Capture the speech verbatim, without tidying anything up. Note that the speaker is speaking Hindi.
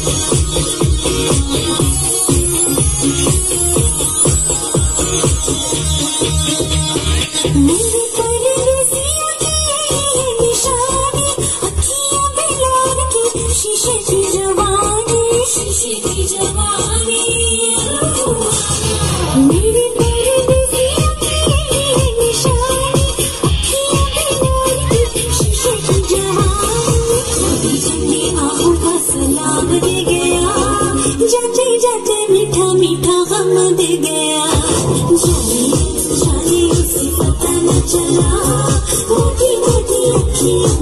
जाते जाते मीठा मीठा गम दे गया, जाने जाने उसे पता न चला, मोटी मोटी अखियाँ